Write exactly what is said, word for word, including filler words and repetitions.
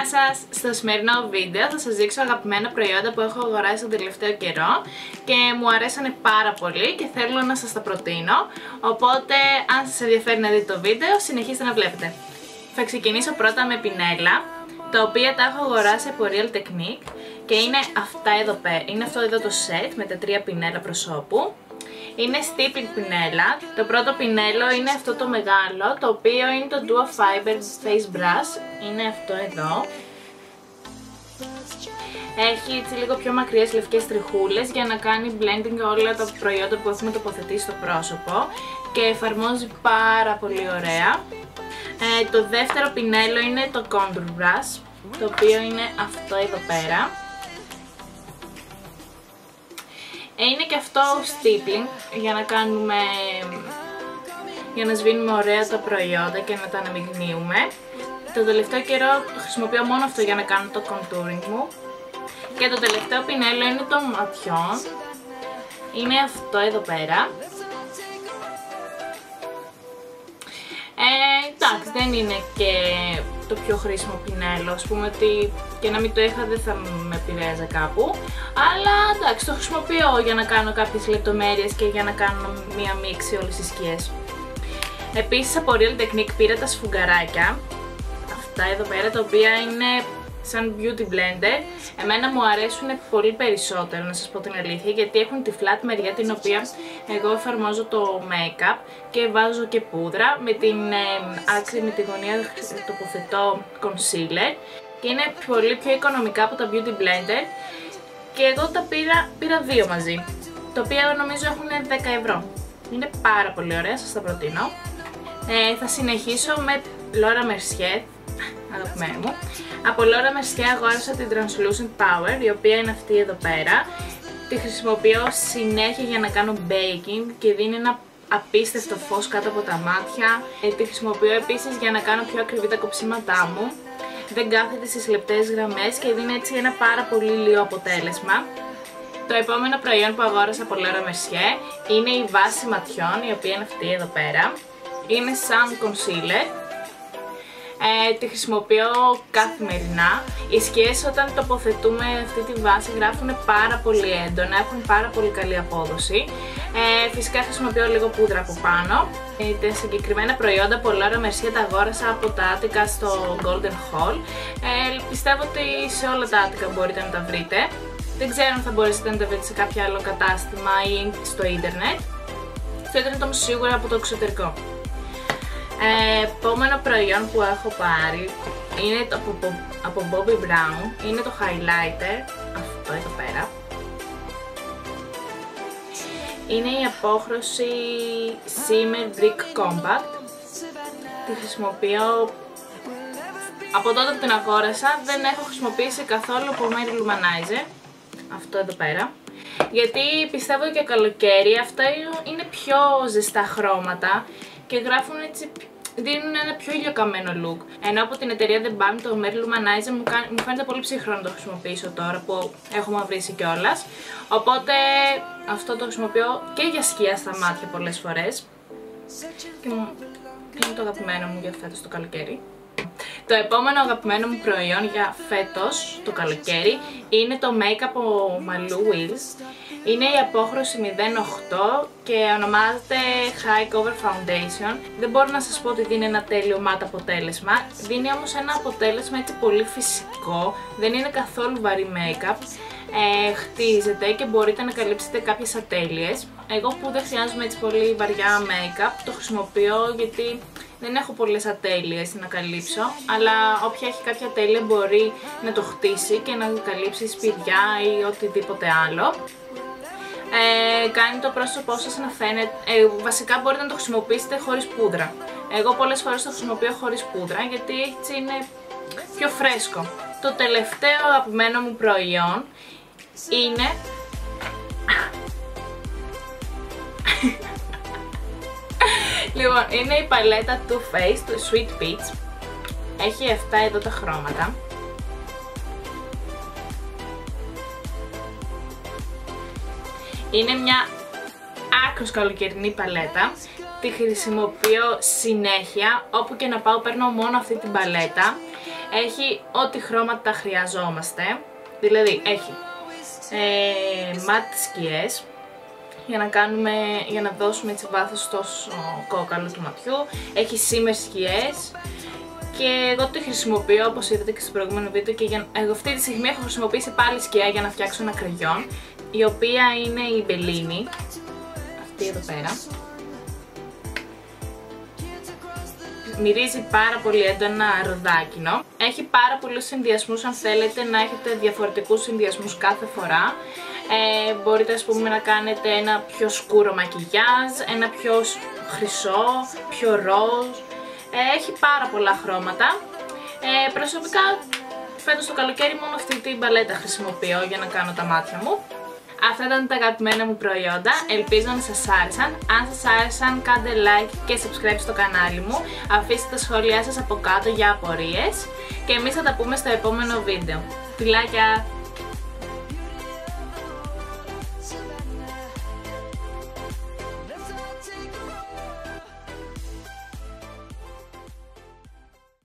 Γεια σας! Στο σημερινό βίντεο θα σας δείξω αγαπημένα προϊόντα που έχω αγοράσει τον τελευταίο καιρό και μου αρέσανε πάρα πολύ και θέλω να σας τα προτείνω. Οπότε αν σας ενδιαφέρει να δείτε το βίντεο, συνεχίστε να βλέπετε. Θα ξεκινήσω πρώτα με πινέλα, τα οποία τα έχω αγοράσει από Real Technique και είναι αυτά εδώ πέρα. Είναι αυτό εδώ το set με τα τρία πινέλα προσώπου. Είναι stippling πινέλα. Το πρώτο πινέλο είναι αυτό το μεγάλο, το οποίο είναι το Duo Fiber Face Brush. Είναι αυτό εδώ. Έχει έτσι λίγο πιο μακριές λευκές τριχούλες για να κάνει blending όλα τα προϊόντα που έχουμε τοποθετήσει στο πρόσωπο και εφαρμόζει πάρα πολύ ωραία. Ε, το δεύτερο πινέλο είναι το Contour Brush, το οποίο είναι αυτό εδώ πέρα. Είναι και αυτό stippling για να κάνουμε, για να σβήνουμε ωραία τα προϊόντα και να τα αναμειγνύουμε. Το τελευταίο καιρό χρησιμοποιώ μόνο αυτό για να κάνω το contouring μου. Και το τελευταίο πινέλο είναι των ματιών. Είναι αυτό εδώ πέρα. Ε, εντάξει, δεν είναι και το πιο χρήσιμο πινέλο, ας πούμε ότι και να μην το είχα δεν θα με επηρέαζε κάπου. Αλλά εντάξει, το χρησιμοποιώ για να κάνω κάποιες λεπτομέρειες και για να κάνω μία μίξη όλες τις σκιές. Επίσης από Real Technique πήρα τα σφουγγαράκια, αυτά εδώ πέρα, τα οποία είναι σαν beauty blender. Εμένα μου αρέσουν πολύ περισσότερο, να σας πω την αλήθεια, γιατί έχουν τη flat μεριά την οποία εγώ εφαρμόζω το make-up και βάζω και πούδρα. Με την ε, άκρη, με τη γωνία τοποθετώ concealer και είναι πολύ πιο οικονομικά από τα beauty blender και εγώ τα πήρα, πήρα δύο μαζί, τα οποία νομίζω έχουν δέκα ευρώ. Είναι πάρα πολύ ωραία, σας τα προτείνω. Ε, θα συνεχίσω με Laura Mercier, αγαπημένη μου. Από Laura Mercier αγόρασα την Translucent Power, η οποία είναι αυτή εδώ πέρα. Τη χρησιμοποιώ συνέχεια για να κάνω baking και δίνει ένα απίστευτο φως κάτω από τα μάτια. Ε, τη χρησιμοποιώ επίσης για να κάνω πιο ακριβή τα κοψίματά μου. Δεν κάθεται στις λεπτές γραμμές και δίνει έτσι ένα πάρα πολύ λίο αποτέλεσμα. Το επόμενο προϊόν που αγόρασα από Laura Mercier είναι η βάση ματιών, η οποία είναι αυτή εδώ πέρα. Είναι σαν concealer. Ε, τη χρησιμοποιώ καθημερινά. Οι σκιές όταν τοποθετούμε αυτή τη βάση γράφουν πάρα πολύ έντονα, έχουν πάρα πολύ καλή απόδοση. Ε, φυσικά χρησιμοποιώ λίγο πούδρα από πάνω. Ε, τα συγκεκριμένα προϊόντα από Laura Mercier τα αγόρασα από τα Attica στο Golden Haul. Ε, πιστεύω ότι σε όλα τα Attica μπορείτε να τα βρείτε. Δεν ξέρω αν θα μπορέσετε να τα βρείτε σε κάποιο άλλο κατάστημα ή στο ίντερνετ. Στο ίντερνετ όμως σίγουρα από το εξωτερικό. Ε, επόμενο προϊόν που έχω πάρει είναι το από, από Bobbi Brown, είναι το highlighter, αυτό εδώ πέρα. Είναι η απόχρωση Shimmer Brick Compact. Τη χρησιμοποιώ από τότε που την αγόρασα, δεν έχω χρησιμοποιήσει καθόλου από Mary Lou Manizer, αυτό εδώ πέρα. Γιατί πιστεύω και καλοκαίρι αυτά είναι πιο ζεστά χρώματα και γράφουν έτσι, δίνουν ένα πιο ηλιοκαμμένο look. Ενώ από την εταιρεία The Balm, το Mary Lou Manizer μου, μου φαίνεται πολύ ψυχρό να το χρησιμοποιήσω τώρα που έχω μαυρίσει κιόλας. Οπότε αυτό το χρησιμοποιώ και για σκιά στα μάτια πολλές φορές. Και είναι το αγαπημένο μου για φέτος το καλοκαίρι. Το επόμενο αγαπημένο μου προϊόν για φέτος το καλοκαίρι είναι το make-up από Malou Wheels. Είναι η απόχρωση μηδέν οκτώ και ονομάζεται High Cover Foundation. Δεν μπορώ να σας πω ότι δίνει ένα τέλειο matte αποτέλεσμα. Δίνει όμως ένα αποτέλεσμα έτσι πολύ φυσικό. Δεν είναι καθόλου βαρύ make-up. Ε, χτίζεται και μπορείτε να καλύψετε κάποιες ατέλειες. Εγώ που δεν χρειάζομαι έτσι πολύ βαριά make-up το χρησιμοποιώ γιατί δεν έχω πολλές ατέλειες να καλύψω, αλλά όποια έχει κάποια ατέλεια μπορεί να το χτίσει και να καλύψει σπηριά ή οτιδήποτε άλλο. Ε, κάνει το πρόσωπό σας να φαίνεται, ε, βασικά μπορείτε να το χρησιμοποιήσετε χωρίς πούδρα. Εγώ πολλές φορές το χρησιμοποιώ χωρίς πούδρα γιατί έτσι είναι πιο φρέσκο. Το τελευταίο αγαπημένο μου προϊόν είναι λοιπόν, είναι η παλέτα Too Faced του Sweet Peach. Έχει αυτά εδώ τα χρώματα. Είναι μια άκρως καλοκαιρινή παλέτα. Τη χρησιμοποιώ συνέχεια, όπου και να πάω παίρνω μόνο αυτή την παλέτα. Έχει ό,τι χρώματα χρειαζόμαστε. Δηλαδή έχει ε, μάτ σκιές για να, κάνουμε, για να δώσουμε έτσι βάθος στο κόκαλο του ματιού. Έχει σήμερ σκιές και εγώ τη χρησιμοποιώ, όπως είδατε και στο προηγούμενο βίντεο, και για, εγώ αυτή τη στιγμή έχω χρησιμοποιήσει πάλι σκιά για να φτιάξω ένα κραγιόν, η οποία είναι η Bellini, αυτή εδώ πέρα. Μυρίζει πάρα πολύ έντονα ροδάκινο. Έχει πάρα πολλούς συνδυασμούς, αν θέλετε να έχετε διαφορετικούς συνδυασμούς κάθε φορά. Ε, μπορείτε ας πούμε να κάνετε ένα πιο σκούρο μακιγιάζ, ένα πιο χρυσό, πιο ροζ. Ε, έχει πάρα πολλά χρώματα. Ε, προσωπικά φέτος το καλοκαίρι μόνο αυτή την παλέτα χρησιμοποιώ για να κάνω τα μάτια μου. Αυτά ήταν τα αγαπημένα μου προϊόντα, ελπίζω να σας άρεσαν. Αν σας άρεσαν κάντε like και subscribe στο κανάλι μου, αφήστε τα σχόλιά σας από κάτω για απορίες και εμείς θα τα πούμε στο επόμενο βίντεο. Φιλάκια!